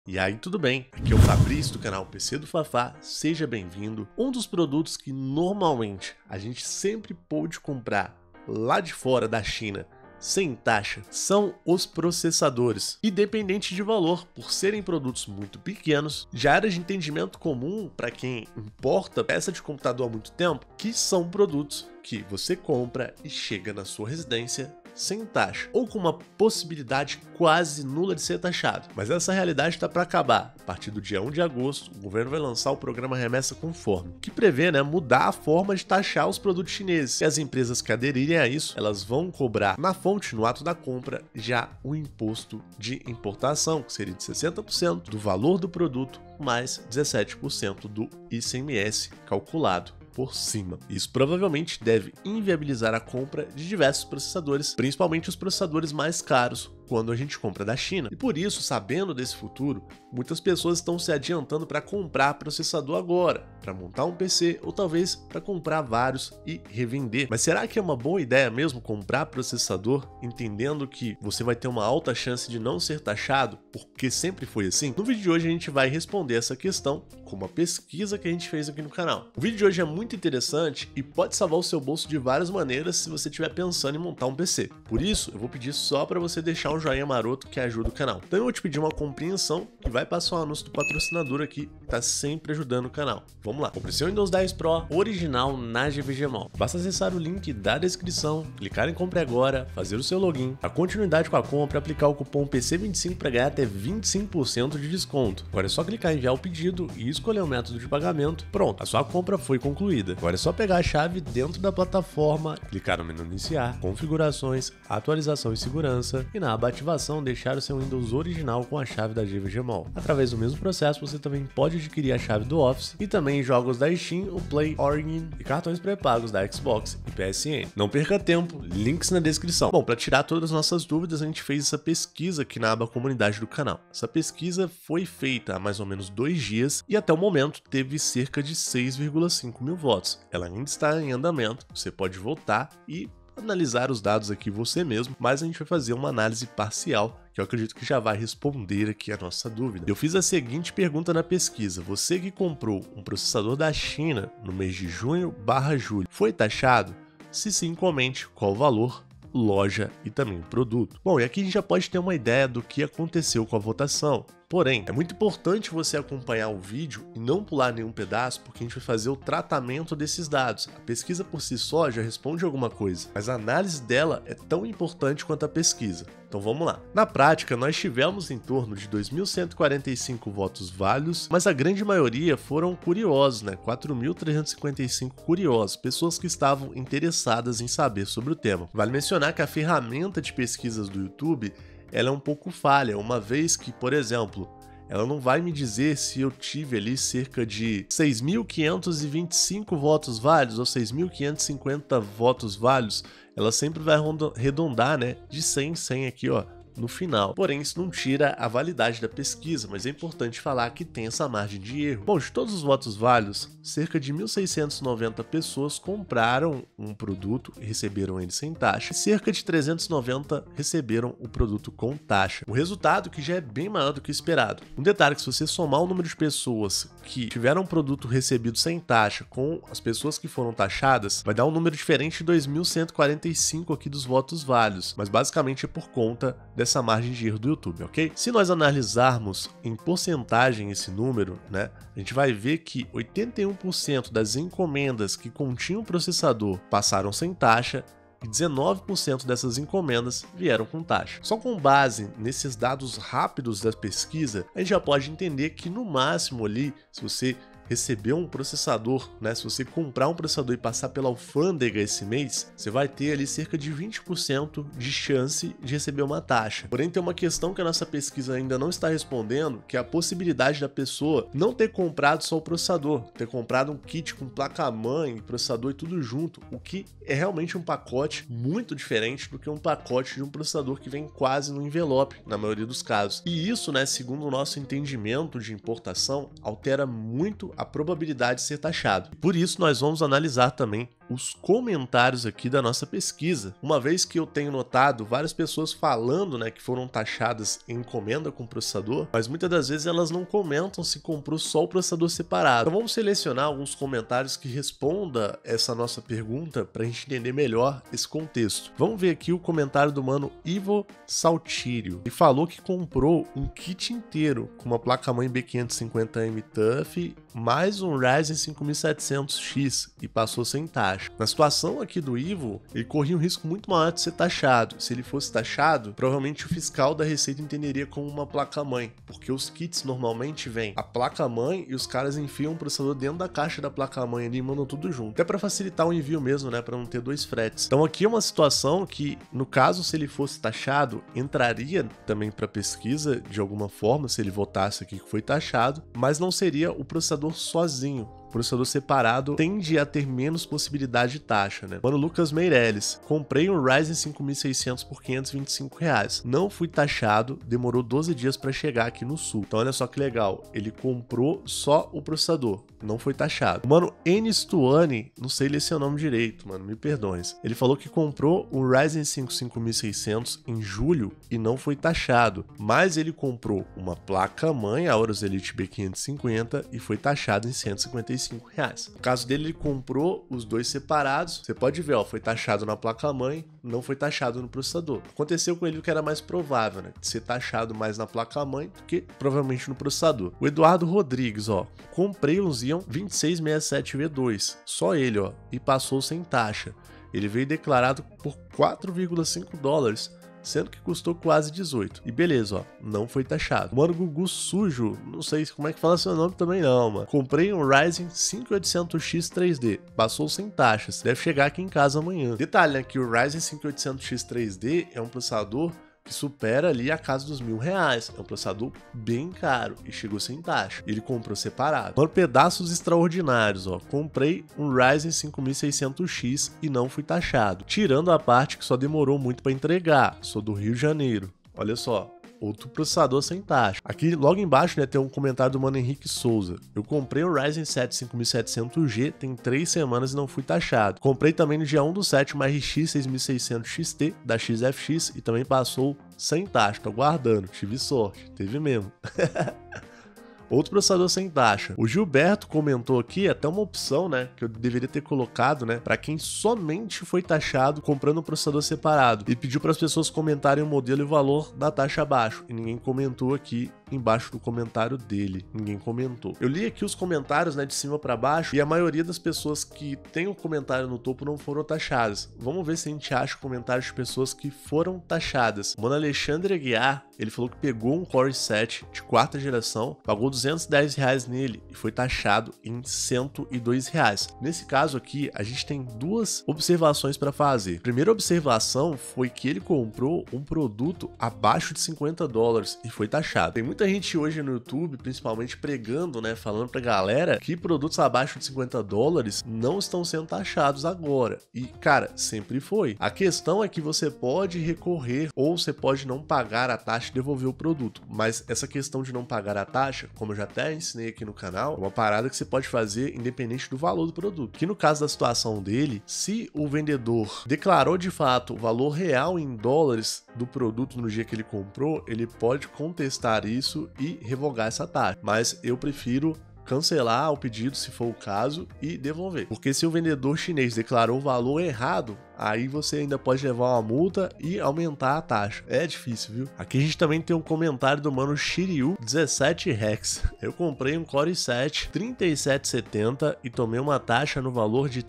E aí, tudo bem? Aqui é o Fabrício do canal PC do Fafá, seja bem-vindo. Um dos produtos que normalmente a gente sempre pôde comprar lá de fora da China sem taxa são os processadores. Independente de valor, por serem produtos muito pequenos, já era de entendimento comum para quem importa peça de computador há muito tempo que são produtos que você compra e chega na sua residência sem taxa, ou com uma possibilidade quase nula de ser taxado. Mas essa realidade está para acabar. A partir do dia 1 de agosto, o governo vai lançar o programa Remessa Conforme, que prevê mudar a forma de taxar os produtos chineses. E as empresas que aderirem a isso, elas vão cobrar na fonte, no ato da compra, já o imposto de importação, que seria de 60% do valor do produto, mais 17% do ICMS calculado por cima. Isso provavelmente deve inviabilizar a compra de diversos processadores, principalmente os processadores mais caros, quando a gente compra da China. E por isso, sabendo desse futuro, muitas pessoas estão se adiantando para comprar processador agora, para montar um PC ou talvez para comprar vários e revender. Mas será que é uma boa ideia mesmo comprar processador, entendendo que você vai ter uma alta chance de não ser taxado, porque sempre foi assim? No vídeo de hoje a gente vai responder essa questão com uma pesquisa que a gente fez aqui no canal. O vídeo de hoje é muito interessante e pode salvar o seu bolso de várias maneiras se você estiver pensando em montar um PC. Por isso, eu vou pedir só para você deixar um joinha maroto que ajuda o canal. Então eu vou te pedir uma compreensão que vai passar um anúncio do patrocinador aqui, que tá sempre ajudando o canal. Vamos lá. Compre seu Windows 10 Pro original na GVG Mall. Basta acessar o link da descrição, clicar em compre agora, fazer o seu login, a continuidade com a compra, aplicar o cupom PC25 para ganhar até 25% de desconto. Agora é só clicar em enviar o pedido e escolher o método de pagamento. Pronto, a sua compra foi concluída. Agora é só pegar a chave dentro da plataforma, clicar no menu iniciar, configurações, atualização e segurança e na aba ativação deixar o seu Windows original com a chave da GVG Mall. Através do mesmo processo você também pode adquirir a chave do Office e também jogos da Steam, o Play, Origin e cartões pré-pagos da Xbox e PSN. Não perca tempo, links na descrição. Bom, para tirar todas as nossas dúvidas, a gente fez essa pesquisa aqui na aba comunidade do canal. Essa pesquisa foi feita há mais ou menos 2 dias e até o momento teve cerca de 6,5 mil votos. Ela ainda está em andamento, você pode votar e analisar os dados aqui você mesmo, mas a gente vai fazer uma análise parcial, que eu acredito que já vai responder aqui a nossa dúvida. Eu fiz a seguinte pergunta na pesquisa: você que comprou um processador da China no mês de junho/julho, foi taxado? Se sim, comente qual o valor, loja e também o produto. Bom, e aqui a gente já pode ter uma ideia do que aconteceu com a votação. Porém, é muito importante você acompanhar o vídeo e não pular nenhum pedaço, porque a gente vai fazer o tratamento desses dados. A pesquisa por si só já responde alguma coisa, mas a análise dela é tão importante quanto a pesquisa. Então vamos lá. Na prática, nós tivemos em torno de 2.145 votos válidos, mas a grande maioria foram curiosos, 4.355 curiosos, pessoas que estavam interessadas em saber sobre o tema. Vale mencionar que a ferramenta de pesquisas do YouTube ela é um pouco falha, uma vez que, por exemplo, ela não vai me dizer se eu tive ali cerca de 6.525 votos válidos ou 6.550 votos válidos. Ela sempre vai arredondar, de 100 em 100 aqui, no final. Porém, isso não tira a validade da pesquisa, mas é importante falar que tem essa margem de erro. Bom, de todos os votos válidos, cerca de 1.690 pessoas compraram um produto e receberam ele sem taxa, e cerca de 390 receberam o produto com taxa. O resultado que já é bem maior do que esperado. Um detalhe: que se você somar o número de pessoas que tiveram um produto recebido sem taxa com as pessoas que foram taxadas, vai dar um número diferente de 2.145 aqui dos votos válidos, mas basicamente é por conta dessa margem de erro do YouTube, ok? Se nós analisarmos em porcentagem esse número, a gente vai ver que 81% das encomendas que continham processador passaram sem taxa e 19% dessas encomendas vieram com taxa. Só com base nesses dados rápidos da pesquisa, a gente já pode entender que no máximo ali, se você receber um processador, se você comprar um processador e passar pela alfândega esse mês, você vai ter ali cerca de 20% de chance de receber uma taxa. Porém, tem uma questão que a nossa pesquisa ainda não está respondendo, que é a possibilidade da pessoa não ter comprado só o processador, ter comprado um kit com placa-mãe, processador e tudo junto, o que é realmente um pacote muito diferente do que um pacote de um processador que vem quase no envelope, na maioria dos casos. E isso, segundo o nosso entendimento de importação, altera muito a probabilidade de ser taxado. Por isso, nós vamos analisar também os comentários aqui da nossa pesquisa. Uma vez que eu tenho notado várias pessoas falando, né, que foram taxadas em encomenda com processador, mas muitas das vezes elas não comentam se comprou só o processador separado. Então vamos selecionar alguns comentários que responda essa nossa pergunta para a gente entender melhor esse contexto. Vamos ver aqui o comentário do mano Ivo Saltírio. Ele falou que comprou um kit inteiro com uma placa-mãe B550M TUF mais um Ryzen 5700X e passou sem taxa. Na situação aqui do Ivo, ele corria um risco muito maior de ser taxado. Se ele fosse taxado, provavelmente o fiscal da Receita entenderia como uma placa-mãe, porque os kits normalmente vêm a placa-mãe e os caras enfiam o processador dentro da caixa da placa-mãe ali e mandam tudo junto. Até para facilitar o envio mesmo, né, para não ter dois fretes. Então aqui é uma situação que, no caso, se ele fosse taxado, entraria também para pesquisa de alguma forma, se ele votasse aqui que foi taxado, mas não seria o processador sozinho. O processador separado tende a ter menos possibilidade de taxa, né? Mano Lucas Meirelles, comprei um Ryzen 5600 por R$525. Não fui taxado, demorou 12 dias para chegar aqui no sul. Então olha só que legal, ele comprou só o processador, não foi taxado. Mano Enis Tuani, não sei ler seu nome direito, mano, me perdões. Ele falou que comprou um Ryzen 5 5600 em julho e não foi taxado, mas ele comprou uma placa-mãe, a Aorus Elite B550, e foi taxado em R$155. No caso dele, ele comprou os dois separados. Você pode ver, ó, foi taxado na placa-mãe, não foi taxado no processador. Aconteceu com ele o que era mais provável, né? De ser taxado mais na placa-mãe do que provavelmente no processador. O Eduardo Rodrigues, ó, comprei um Xeon 2667V2, só ele, ó, e passou sem taxa. Ele veio declarado por $4,5, sendo que custou quase 18. E beleza, ó, não foi taxado. Mano Gugu Sujo, não sei como é que fala seu nome também não, mano. Comprei um Ryzen 5800X 3D, passou sem taxas, deve chegar aqui em casa amanhã. Detalhe, né, que o Ryzen 5800X 3D é um processador que supera ali a casa dos R$1.000. É um processador bem caro e chegou sem taxa. Ele comprou separado. Mano, pedaços extraordinários, ó. Comprei um Ryzen 5600X e não fui taxado. Tirando a parte que só demorou muito para entregar. Sou do Rio de Janeiro. Olha só. Outro processador sem taxa. Aqui logo embaixo, né, tem um comentário do mano Henrique Souza. Eu comprei o Ryzen 7 5700G tem 3 semanas e não fui taxado. Comprei também no dia 1 do 7 uma RX 6600 XT da XFX e também passou sem taxa. Tô aguardando. Tive sorte. Teve mesmo. Outro processador sem taxa. O Gilberto comentou aqui até uma opção, né, que eu deveria ter colocado, né, para quem somente foi taxado comprando um processador separado. E pediu para as pessoas comentarem o modelo e o valor da taxa abaixo. E ninguém comentou aqui embaixo do comentário dele. Ninguém comentou. Eu li aqui os comentários, né, de cima para baixo, e a maioria das pessoas que tem um comentário no topo não foram taxadas. Vamos ver se a gente acha comentários de pessoas que foram taxadas. O mano Alexandre Aguiar, ele falou que pegou um Core i7 de 4ª geração, pagou R$210 nele e foi taxado em R$102. Nesse caso aqui, a gente tem duas observações para fazer. A primeira observação foi que ele comprou um produto abaixo de $50 e foi taxado. Tem muita gente hoje no YouTube, principalmente pregando, né, falando pra galera que produtos abaixo de $50 não estão sendo taxados agora. E, cara, sempre foi. A questão é que você pode recorrer ou você pode não pagar a taxa e devolver o produto. Mas essa questão de não pagar a taxa, como eu já até ensinei aqui no canal, é uma parada que você pode fazer independente do valor do produto. Que no caso da situação dele, se o vendedor declarou de fato o valor real em dólares do produto no dia que ele comprou, ele pode contestar isso e revogar essa taxa. Mas eu prefiro cancelar o pedido se for o caso e devolver. Porque se o vendedor chinês declarou o valor errado, aí você ainda pode levar uma multa e aumentar a taxa. É difícil, viu? Aqui a gente também tem um comentário do mano Shiryu 17 Rex. Eu comprei um Core i7 3770 e tomei uma taxa no valor de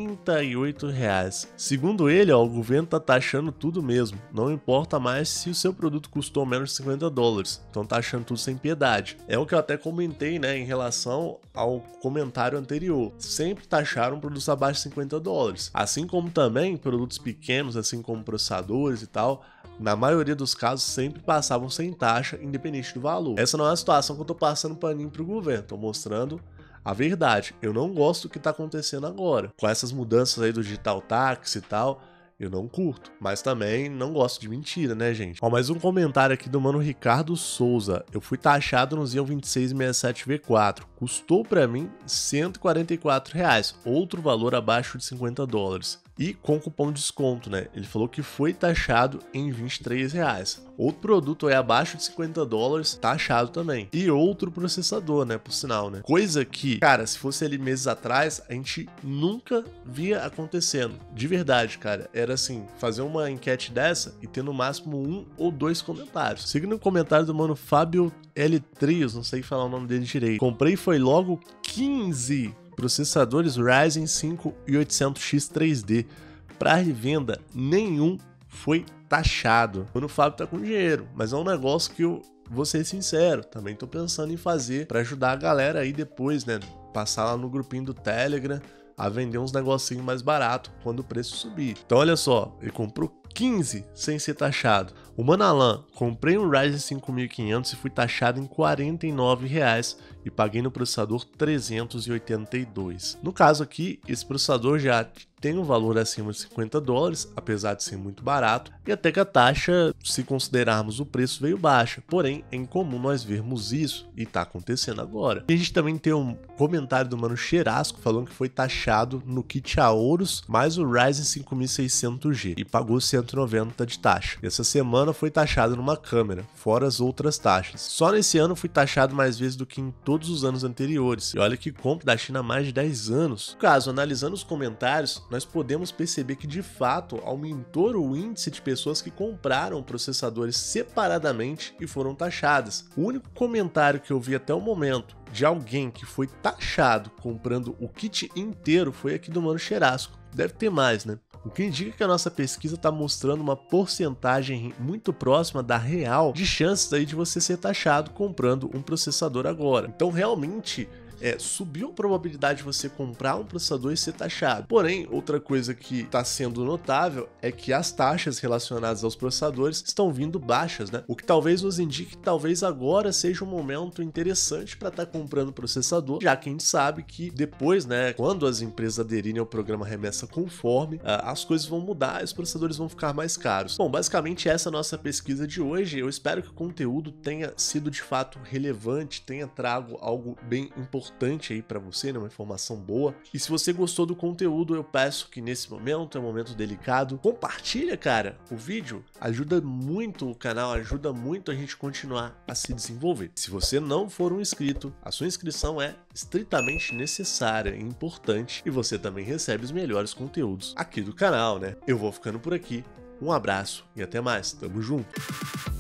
R$38. Segundo ele, ó, o governo tá taxando tudo mesmo. Não importa mais se o seu produto custou menos de $50. Então taxando tudo sem piedade. É o que eu até comentei, né, em relação ao comentário anterior. Sempre taxaram produtos abaixo de $50. Assim como também produtos pequenos, assim como processadores e tal, na maioria dos casos sempre passavam sem taxa, independente do valor. Essa não é a situação que eu tô passando paninho pro governo, tô mostrando a verdade. Eu não gosto do que tá acontecendo agora. Com essas mudanças aí do Digital Tax e tal, Eu não curto, mas também não gosto de mentira, né, gente? Ó, mais um comentário aqui do mano Ricardo Souza. Eu fui taxado no Xeon 2667 V4. Custou pra mim R$144, outro valor abaixo de $50. E com cupom de desconto, né? Ele falou que foi taxado em R$23. Outro produto é abaixo de $50, taxado também. E outro processador, né? Por sinal, né? Coisa que, cara, se fosse ali meses atrás, a gente nunca via acontecendo. De verdade, cara. Era assim, fazer uma enquete dessa e ter no máximo 1 ou 2 comentários. Seguindo o comentário do mano Fábio L. Trios, não sei falar o nome dele direito. Comprei foi logo 15 processadores Ryzen 5 8800X 3D. Para revenda, nenhum foi taxado. O Fábio tá com dinheiro, mas é um negócio que eu vou ser sincero, também tô pensando em fazer para ajudar a galera aí depois, né? Passar lá no grupinho do Telegram a vender uns negocinhos mais barato quando o preço subir. Então olha só, ele comprou 15 sem ser taxado. O Manalan, comprei um Ryzen 5500 e fui taxado em R$49 e paguei no processador 382. No caso aqui, esse processador já tem um valor acima de $50, apesar de ser muito barato, e até que a taxa, se considerarmos o preço, veio baixa. Porém, é incomum nós vermos isso, e tá acontecendo agora. E a gente também tem um comentário do mano Cherasco falando que foi taxado no kit Aorus mais o Ryzen 5600G e pagou 190 de taxa. Essa semana foi taxado numa câmera, fora as outras taxas. Só nesse ano fui taxado mais vezes do que em todos os anos anteriores. E olha que compro da China há mais de 10 anos. No caso, analisando os comentários, nós podemos perceber que de fato aumentou o índice de pessoas que compraram processadores separadamente e foram taxadas. O único comentário que eu vi até o momento de alguém que foi taxado comprando o kit inteiro foi aqui do mano Cherasco. Deve ter mais, né? O que indica que a nossa pesquisa está mostrando uma porcentagem muito próxima da real de chances aí de você ser taxado comprando um processador agora. Então realmente subiu a probabilidade de você comprar um processador e ser taxado. Porém, outra coisa que está sendo notável é que as taxas relacionadas aos processadores estão vindo baixas, né? O que talvez nos indique que talvez agora seja um momento interessante para estar comprando processador, já que a gente sabe que depois, né, quando as empresas aderirem ao programa Remessa Conforme, as coisas vão mudar e os processadores vão ficar mais caros. Bom, basicamente essa é a nossa pesquisa de hoje. Eu espero que o conteúdo tenha sido de fato relevante, tenha trago algo bem importante aí para você, né? Uma informação boa. E se você gostou do conteúdo, eu peço que nesse momento, é um momento delicado, compartilha, cara, o vídeo. Ajuda muito o canal, ajuda muito a gente continuar a se desenvolver. Se você não for um inscrito, a sua inscrição é estritamente necessária e importante, e você também recebe os melhores conteúdos aqui do canal, né? Eu vou ficando por aqui. Um abraço e até mais. Tamo junto!